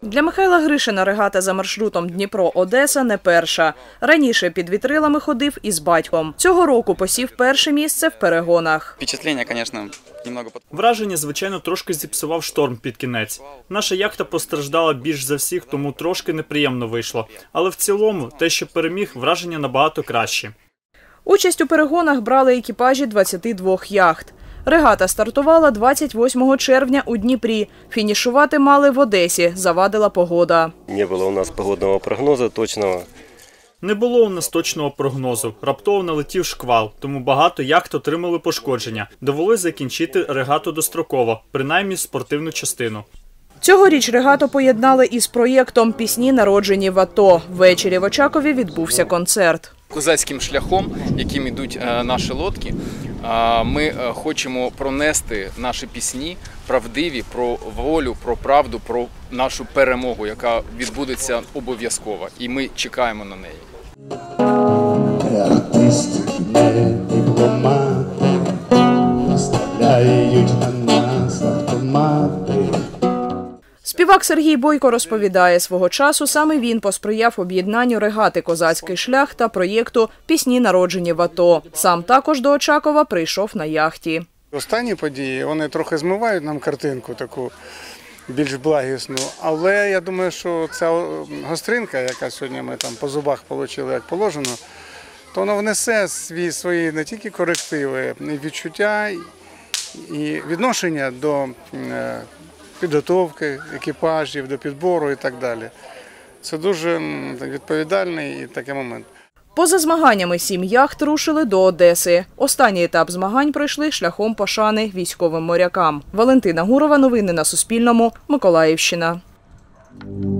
Для Михайла Гришина регата за маршрутом Дніпро-Одеса не перша. Раніше під вітрилами ходив із батьком. Цього року посів перше місце в перегонах. Впечатлення, звісно, немного. Враження, звичайно, трошки зіпсував шторм під кінець. Наша яхта постраждала більш за всіх, тому трошки неприємно вийшло. Але в цілому, те, що переміг, враження набагато краще. Участь у перегонах брали екіпажі 22 яхт. Регата стартувала 28 червня у Дніпрі. Фінішувати мали в Одесі. Завадила погода. Не було у нас погодного прогнозу точного. Не було у нас точного прогнозу. Раптово налетів шквал, тому багато яхт отримали пошкодження. Довелось закінчити регату достроково, принаймні спортивну частину. Цьогоріч регату поєднали із проєктом «Пісні, народжені в АТО». Ввечері в Очакові відбувся концерт. Козацьким шляхом, яким йдуть наші лодки, ми хочемо пронести наші пісні правдиві про волю, про правду, про нашу перемогу, яка відбудеться обов'язково. І ми чекаємо на неї. Артисти, не дипломати, наставляють на нас автомати. Співак Сергій Бойко розповідає, свого часу саме він посприяв об'єднанню регати «Козацький шлях» та проєкту «Пісні, народжені в АТО». Сам також до Очакова прийшов на яхті. Останні події, вони трохи змивають нам картинку таку більш благісну, але я думаю, що ця гостринка, яка сьогодні ми там по зубах отримали, як положено, то вона внесе свої не тільки корективи, і відчуття, і відношення до підготовки екіпажів, до підбору і так далі. Це дуже відповідальний такий момент. Поза змаганнями 7 яхт рушили до Одеси. Останній етап змагань пройшли шляхом пошани військовим морякам. Валентина Гурова, новини на Суспільному, Миколаївщина.